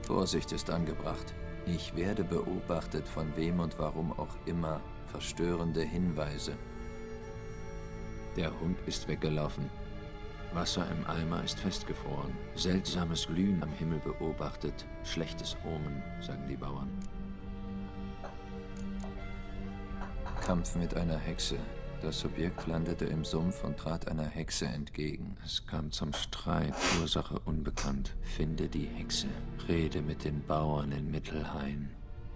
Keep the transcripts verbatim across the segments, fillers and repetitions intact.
Vorsicht ist angebracht. Ich werde beobachtet, von wem und warum auch immer. Verstörende Hinweise. Der Hund ist weggelaufen. Wasser im Eimer ist festgefroren. Seltsames Glühen am Himmel beobachtet. Schlechtes Omen, sagen die Bauern. Kampf mit einer Hexe. Das Subjekt landete im Sumpf und trat einer Hexe entgegen. Es kam zum Streit, Ursache unbekannt. Finde die Hexe. Rede mit den Bauern in Mittelhain.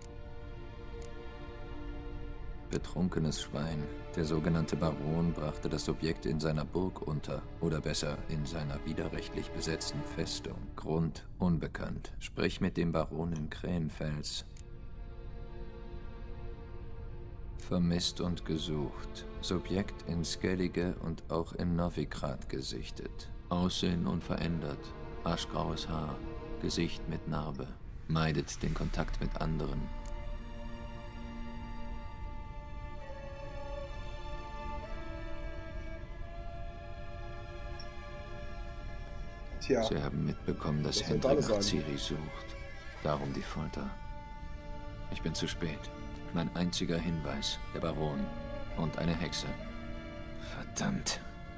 Betrunkenes Schwein. Der sogenannte Baron brachte das Subjekt in seiner Burg unter. Oder besser, in seiner widerrechtlich besetzten Festung. Grund unbekannt. Sprich mit dem Baron in Krähenfels. Vermisst und gesucht. Subjekt in Skellige und auch in Novigrad gesichtet. Aussehen unverändert. Aschgraues Haar. Gesicht mit Narbe. Meidet den Kontakt mit anderen. Tja. Sie haben mitbekommen, dass Das Henry wird alles nach sein. Ciri sucht. Darum die Folter. Ich bin zu spät. Mein einziger Hinweis, der Baron und eine Hexe. Verdammt.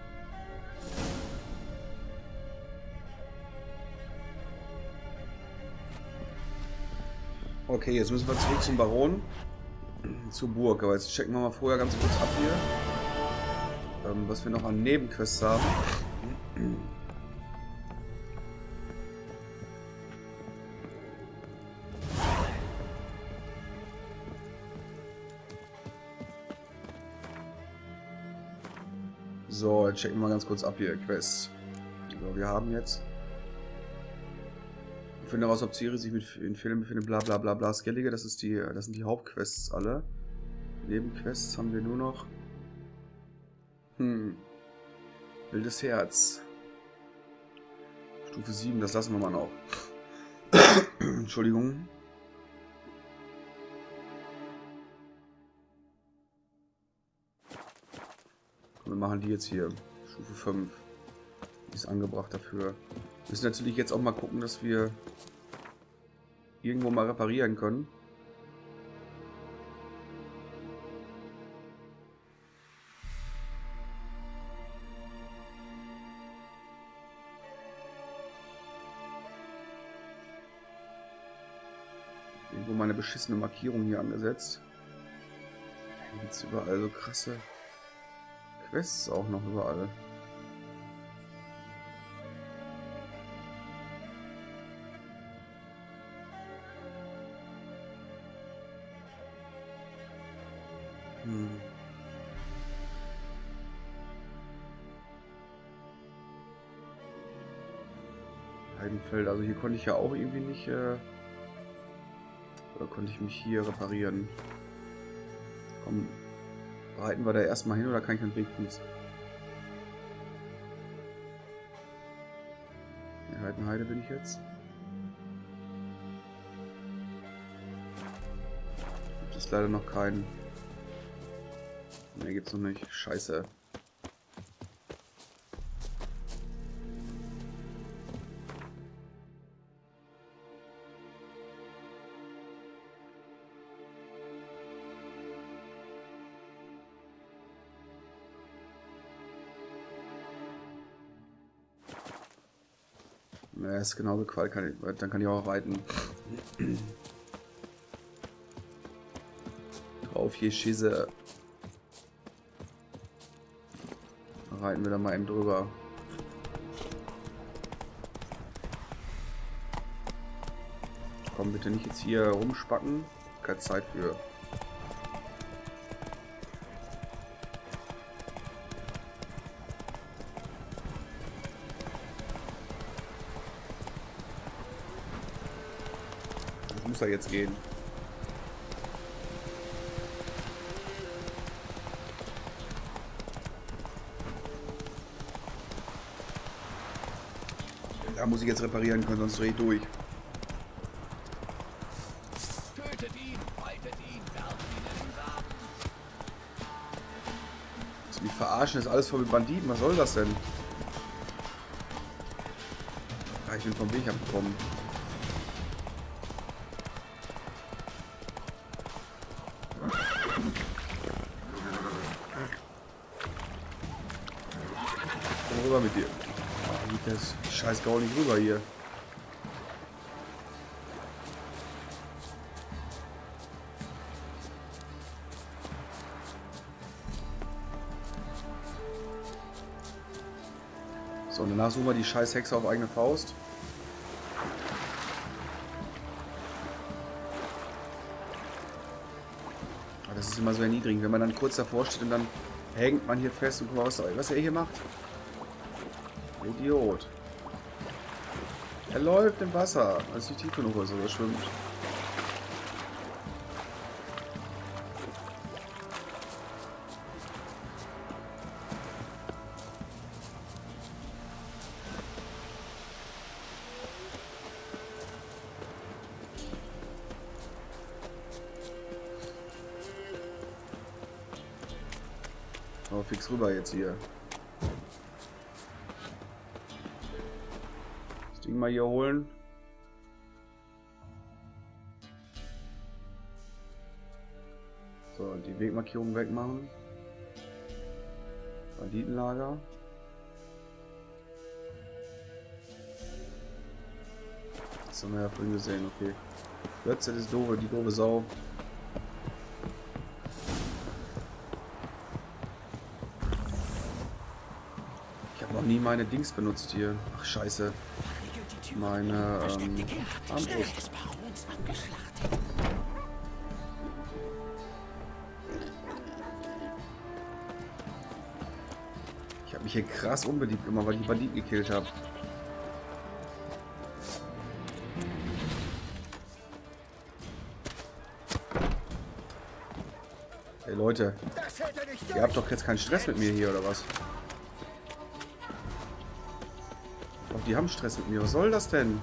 Okay, jetzt müssen wir zurück zum Baron. Zur Burg. Aber jetzt checken wir mal vorher ganz kurz ab hier. Ähm, was wir noch an Nebenquests haben. So, jetzt checken wir mal ganz kurz ab hier, Quests. So, wir haben jetzt... Ich finde heraus, ob Ciri sich mit in Filmen befindet, bla bla bla bla, Skellige, das ist die, das sind die Hauptquests alle. Nebenquests haben wir nur noch... Hm... Wildes Herz. Stufe sieben, das lassen wir mal noch. Entschuldigung. Wir machen die jetzt hier. Stufe fünf. Die ist angebracht dafür. Wir müssen natürlich jetzt auch mal gucken, dass wir irgendwo mal reparieren können. Irgendwo mal eine beschissene Markierung hier angesetzt. Hier gibt es überall so krasse Quests auch noch überall. Hm. Heidenfeld, also hier konnte ich ja auch irgendwie nicht, äh, oder konnte ich mich hier reparieren? Komm. Reiten wir da erstmal hin oder kann ich einen Weg tun? In Heidenheide bin ich jetzt. Gibt es leider noch keinen. Ne, gibt's noch nicht. Scheiße. Ja, ist genauso Qual, kann ich, dann kann ich auch reiten. Drauf hier Schisse. Reiten wir da mal eben drüber. Komm bitte nicht jetzt hier rumspacken. Keine Zeit für. Muss er jetzt gehen. Da muss ich jetzt reparieren können, sonst drehe ich durch. Tötet ihn, haltet ihn, werft ihn in den Graben. Willst du mich verarschen? Das ist alles voll mit Banditen. Was soll das denn? Ah, ich bin vom Weg abgekommen. mit dir. Oh, geht das scheiß Gau nicht rüber hier. So, und danach suchen wir die scheiß Hexe auf eigene Faust. Aber das ist immer so erniedrigend, wenn man dann kurz davor steht und dann hängt man hier fest und guck mal, was, was er hier macht. Idiot. Er läuft im Wasser. Das ist nicht tief genug, also er schwimmt. Aber fix rüber jetzt hier. Das Ding mal hier holen. So, die Wegmarkierung wegmachen. Banditenlager. Das haben wir ja vorhin gesehen, okay. Götze ist doofe, die doofe Sau. Noch nie meine Dings benutzt hier. Ach scheiße. Meine ähm, Armbrust. Ich habe mich hier krass unbeliebt gemacht, weil ich die Banditen gekillt habe. Hey Leute, ihr habt doch jetzt keinen Stress mit mir hier oder was? Die haben Stress mit mir. Was soll das denn?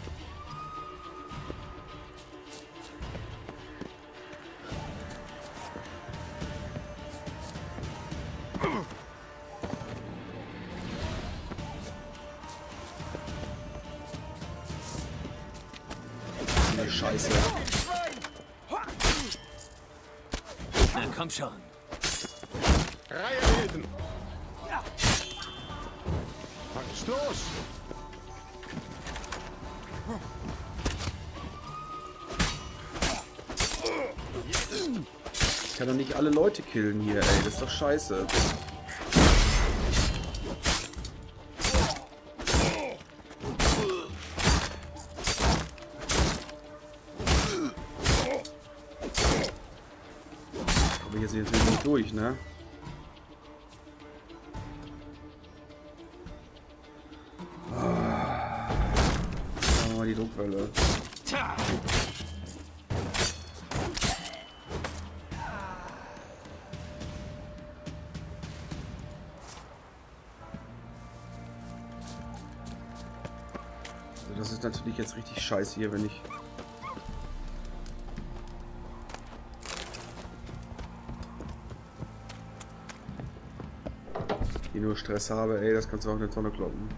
Eine Scheiße. Na komm schon. Reihe bilden. Fangst los. Ich kann doch nicht alle Leute killen hier, ey. Das ist doch scheiße. Aber hier sind jetzt nicht durch, ne? Ah. Machen wir mal die Druckwelle. Das ist natürlich jetzt richtig scheiße hier, wenn ich... hier nur Stress habe, ey, das kannst du auch in eine Tonne kloppen.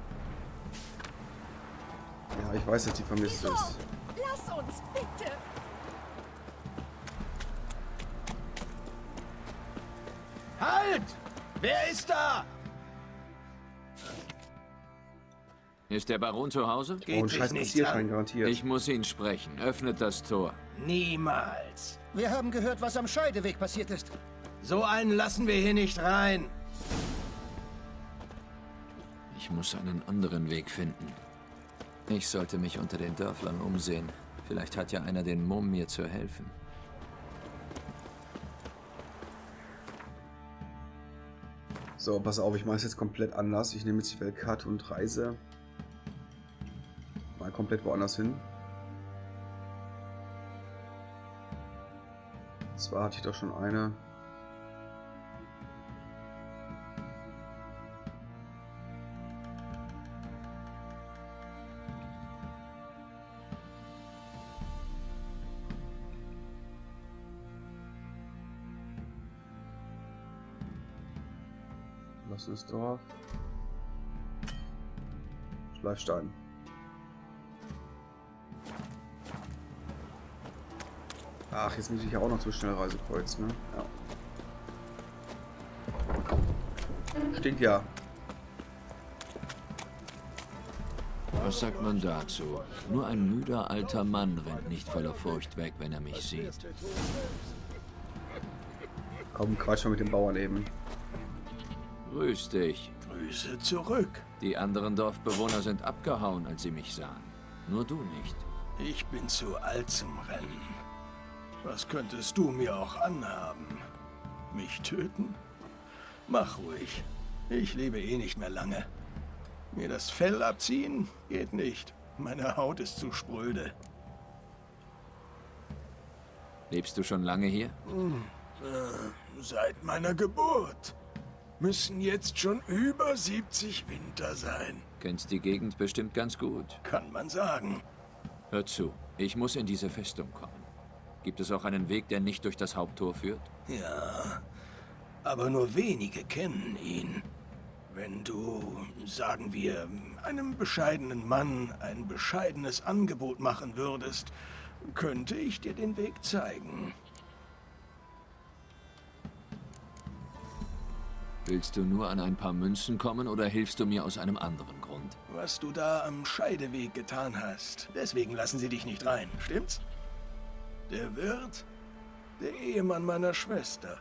Ja, ich weiß, dass die vermisst ist. Lass uns, bitte! Halt! Wer ist da? Ist der Baron zu Hause? Oh, ein scheiß Passierschein garantiert. Ich muss ihn sprechen. Öffnet das Tor. Niemals. Wir haben gehört, was am Scheideweg passiert ist. So einen lassen wir hier nicht rein. Ich muss einen anderen Weg finden. Ich sollte mich unter den Dörflern umsehen. Vielleicht hat ja einer den Mumm, mir zu helfen. So, pass auf, ich mache es jetzt komplett anders. Ich nehme jetzt die Weltkarte und reise mal komplett woanders hin. Und zwar hatte ich doch schon eine. Verlassenes Dorf. Schleifstein. Ach, jetzt muss ich ja auch noch zur Schnellreisekreuz, ne? Ja. Stinkt ja. Was sagt man dazu? Nur ein müder alter Mann rennt nicht voller Furcht weg, wenn er mich sieht. Komm, quatsch mal mit dem Bauern eben. Grüß dich. Grüße zurück. Die anderen Dorfbewohner sind abgehauen, als sie mich sahen. Nur du nicht. Ich bin zu alt zum Rennen. Was könntest du mir auch anhaben? Mich töten? Mach ruhig. Ich lebe eh nicht mehr lange. Mir das Fell abziehen? Geht nicht. Meine Haut ist zu spröde. Lebst du schon lange hier? Hm, äh, seit meiner Geburt. Müssen jetzt schon über siebzig Winter sein. Kennst die Gegend bestimmt ganz gut. Kann man sagen. Hör zu, ich muss in diese Festung kommen. Gibt es auch einen Weg, der nicht durch das Haupttor führt? Ja, aber nur wenige kennen ihn. Wenn du, sagen wir, einem bescheidenen Mann ein bescheidenes Angebot machen würdest, könnte ich dir den Weg zeigen. Willst du nur an ein paar Münzen kommen oder hilfst du mir aus einem anderen Grund? Was du da am Scheideweg getan hast, deswegen lassen sie dich nicht rein, stimmt's? Der Wirt? Der Ehemann meiner Schwester.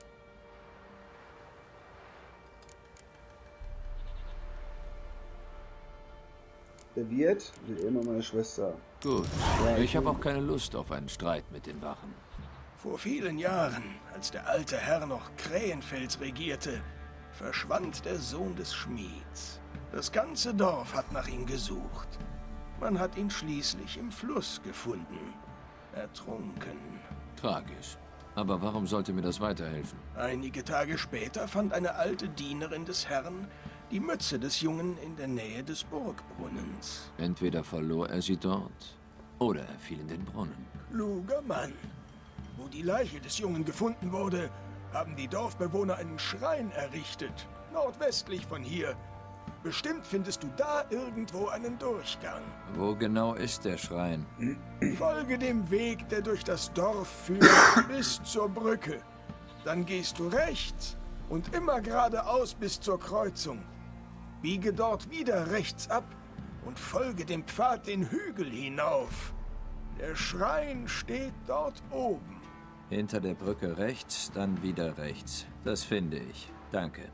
Der Wirt, der Ehemann meiner Schwester. Gut, Ja, ich habe auch keine Lust auf einen Streit mit den Wachen. Vor vielen Jahren, als der alte Herr noch Krähenfels regierte, verschwand der Sohn des Schmieds. Das ganze Dorf hat nach ihm gesucht. Man hat ihn schließlich im Fluss gefunden. Ertrunken. Tragisch. Aber warum sollte mir das weiterhelfen? Einige Tage später fand eine alte Dienerin des Herrn die Mütze des Jungen in der Nähe des Burgbrunnens. Entweder verlor er sie dort, oder er fiel in den Brunnen. Kluger Mann. Wo die Leiche des Jungen gefunden wurde, haben die Dorfbewohner einen Schrein errichtet, nordwestlich von hier. Bestimmt findest du da irgendwo einen Durchgang. Wo genau ist der Schrein? Folge dem Weg, der durch das Dorf führt, bis zur Brücke. Dann gehst du rechts und immer geradeaus bis zur Kreuzung. Biege dort wieder rechts ab und folge dem Pfad den Hügel hinauf. Der Schrein steht dort oben. Hinter der Brücke rechts, dann wieder rechts. Das finde ich. Danke.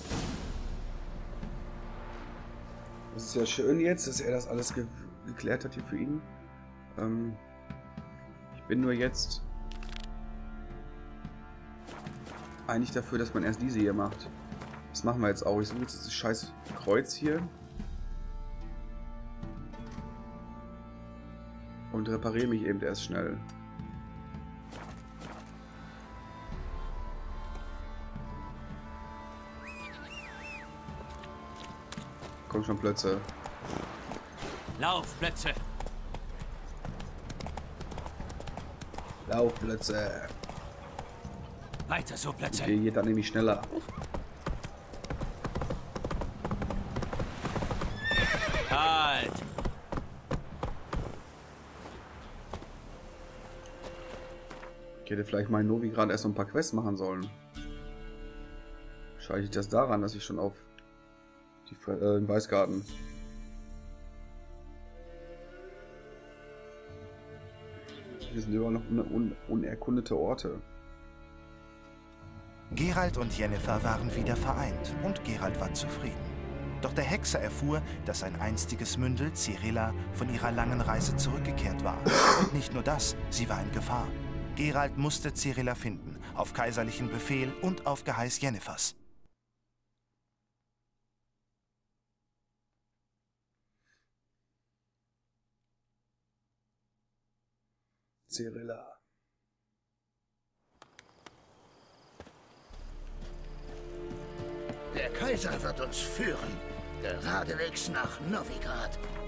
Das ist ja schön jetzt, dass er das alles ge geklärt hat hier für ihn. Ähm, ich bin nur jetzt eigentlich dafür, dass man erst diese hier macht. Das machen wir jetzt auch. Ich suche jetzt dieses scheiß Kreuz hier. Und repariere mich eben erst schnell. Komm schon, Plötze. Lauf, Plätze! Lauf, Plötze. Weiter so, Plätze! Okay, geht dann nämlich schneller. Halt! Ich hätte vielleicht mal in Novi gerade erst so ein paar Quests machen sollen. Wahrscheinlich liegt das daran, dass ich schon auf die Fre äh, im Weißgarten. Hier sind überall noch un un unerkundete Orte. Geralt und Yennefer waren wieder vereint und Geralt war zufrieden. Doch der Hexer erfuhr, dass sein einstiges Mündel, Cirilla, von ihrer langen Reise zurückgekehrt war. Und nicht nur das, sie war in Gefahr. Geralt musste Cirilla finden, auf kaiserlichen Befehl und auf Geheiß Yennefers. Cirilla. Der Kaiser wird uns führen, geradewegs nach Novigrad.